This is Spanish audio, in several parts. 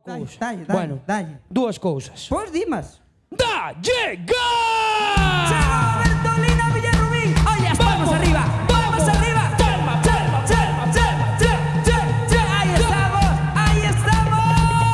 cousa. Dalle, Bueno, dalle. dúas cousas. Pois dimas. ¡Dalle Chegou Bertolina Villarrubín. Oye, vamos arriba. Vamos arriba. Chelma, chelma, chelma, chelma, chelma. Ahí estamos. Ahí estamos.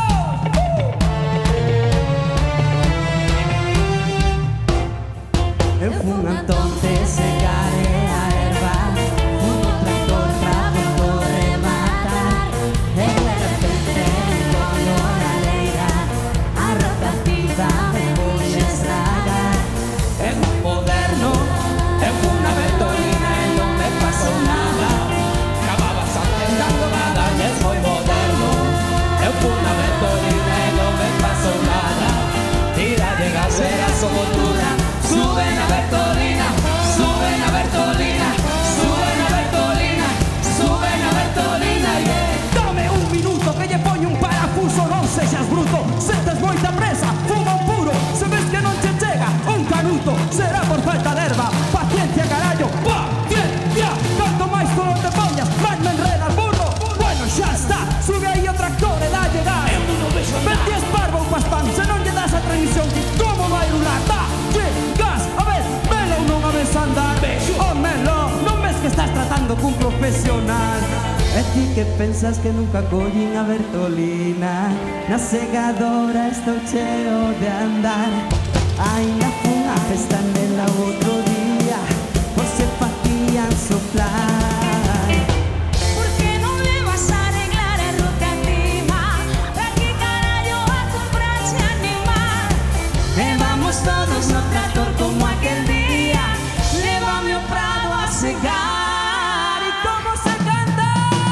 Eu fun entonces secaré a erva. Un tractor para punto de matar. E de repente con la leira a rotativa me voy a estragar. Es muy moderno, es una Bertolina y no me pasó nada. Acababas antes dando nada y es muy moderno. Es una Bertolina y no me pasó nada. Tira, llega a ser a su montura. Suben a Bertolina, suben a Bertolina, suben a Bertolina, suben a Bertolina, yeah. Dame un minuto que lle poño un parafuso. Non sexas bruto, sentes moita presa. Fuma un puro, se ves que non che chega un canuto, será por falta de erva. Paciencia, carallo, paciencia. Canto máis tú non te poñas, máis me enredas, burro. Bueno, xa está, sube aí o tractor e dalle gas. Vete a esparvo ou paspán, se non lle das a transmisión, como vai rular? Dalle gas, a ver, velo ou non a ves andar. Oh, melo, non ves que estás tratando cun profesional. E ti que pensas que nunca collín a Bertolina, na segadora estou cheo de andar. Ainda fun a festa nela outro día, por se facían soplar. ¿Por qué no le vas a arreglar el rotativa? ¿Para qué carallo a comprarse animal? E vamos todos no tractor como aquel día, lévame ao prado a segar. E como se canta?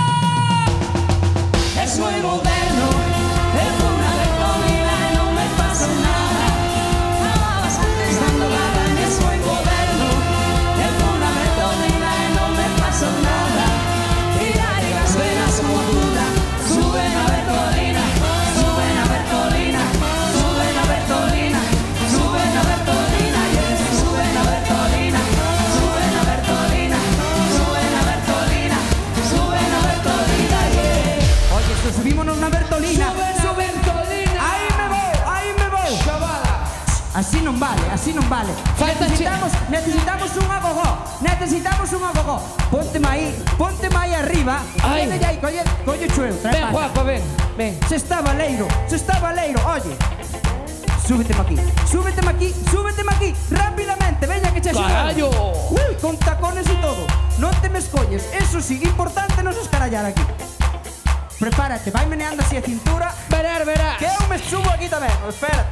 Es muy moderno, es una Bertolina y no me pasó nada. Acababas antes dando nada. Es muy moderno, es una Bertolina y no me pasó nada. Tira y las venas como duda, suben a Bertolina, suben a Bertolina, suben a Bertolina, suben a Bertolina, yes, suben a Bertolina, suben a Bertolina, suben a Bertolina, suben a Bertolina, yeah. Oye, esto subímonos na Bertolina. Suben a Bertolina. Aí me vou, aí me vou. Chavala. Así non vale, así non vale. Falta Necesitamos un agogó. Necesitamos un agogó. Pónteme aí arriba. Ai. Vete aí, colle chueu. Ven, Juanjo, ven, ven. Se está baleiro. Oye. Súbeteme aquí, rápidamente, veña que che Carallo. Uy, con tacones y todo. Non te me escolles, eso sí, importante non se escarallar aquí. Prepárate, vai meneando así a cintura. Verás. Que eu me subo aquí tamén. Espera.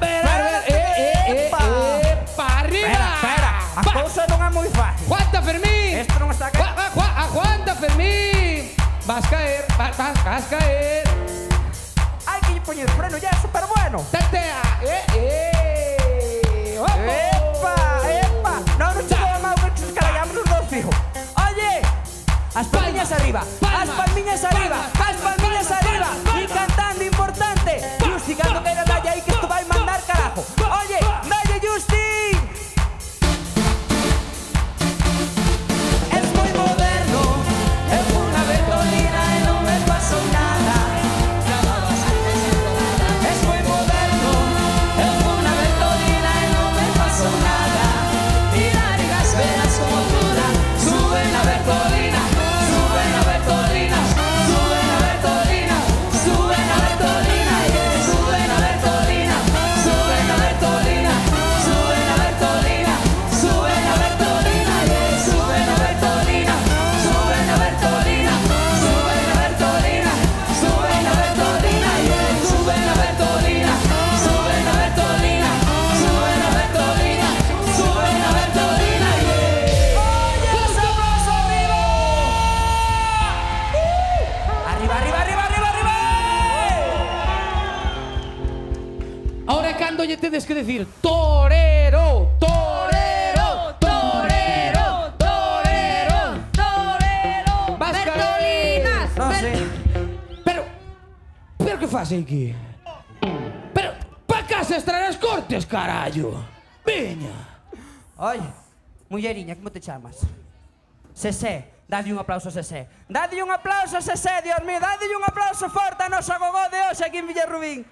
Pa' arriba. Espera. A cousa non é moi fácil. Aguanta, Fermín. Esto non está aquí. Aguanta, Fermín. Vas caer, vas caer. Hai que lle poñer freno, ya é super bueno. Tatea. Epa. Non che vou mal que se escarallamos os dos, fijo. Oye, as palmiñas arriba. As palmiñas arriba. Y cantando, importante. Justi, cando queira dalle aí que esto vai mandar carajo. Oye, dalle Justi. Es muy moderno. Es una Bertolina y no me pasó nada. Es muy moderno. Es una Bertolina y no me pasó nada. Tirar y las venas como duda. Suben a Bertolina. Suben a Bertolina. Suben a Bertolina. Suben a Bertolina. Yeah. Suben a Bertolina. Suben a Bertolina. Suben a Bertolina. Suben a Bertolina. Yeah. Suben a Bertolina. Suben a Bertolina. Suben a Bertolina. Suben a Bertolina. Yeah. Suben a Bertolina. Suben a Bertolina. Suben a Bertolina. Suben a Bertolina. Yeah. Oye, sabroso arriba. Arriba. Ahora cando lle tedes que decir torero, torero, torero, torero, torero. Vas Bertolinas. No sé. Pero que faz aquí? Pero pa casa extraer as cortes, carallo. Veña. Oye, mulleriña, como te chamas? Sesé. Dadle un aplauso a Sesé. Dadle un aplauso a Sesé, Dios mío. Dadle un aplauso forte a nosa gogó de hoxe aquí en Villarrubín.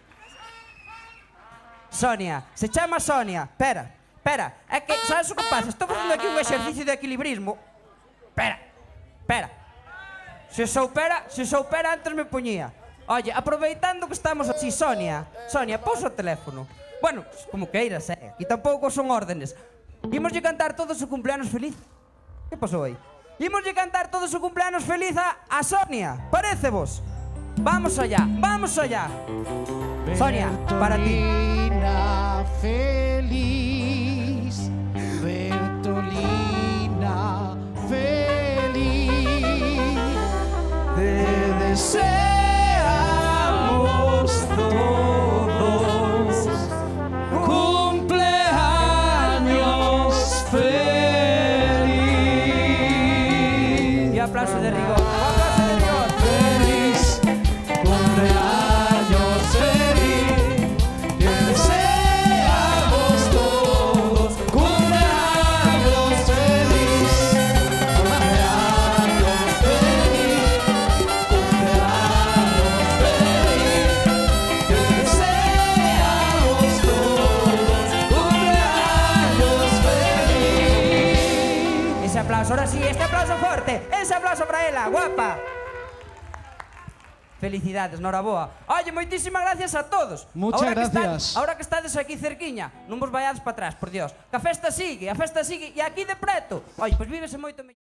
Sonia, se chama Sonia. Espera, é que, sabes o que pasa? Estou facendo aquí un exercicio de equilibrismo. Espera. Se soupera antes me poñía. Oye, aproveitando que estamos así, Sonia, pousa o teléfono. Bueno, como queiras, aquí tampouco son órdenes. Imoslle cantar todos o cumpleanos feliz. Que pasou aí? Imoslle cantar todos o cumpleanos feliz a Sonia. Parece vos? Vamos allá. Sonia, para ti. Bertolina feliz, Bertolina feliz, te deseamos todos cumpleaños feliz. Y aplauso de rigor. Feliz cumpleaños feliz, te deseamos todos cumpleaños feliz, cumpleaños feliz, cumpleaños feliz, te deseamos todos cumpleaños feliz. Ese aplauso, ahora sí, este aplauso fuerte. Ese aplauso para ela, guapa. Felicidades, noraboa. Oye, moitísimas gracias a todos. Muchas gracias. Ahora que estades aquí cerquiña, non vos vayades para atrás, por Dios. Que a festa sigue, e aquí de preto. Oye, pois vívese moito mellor.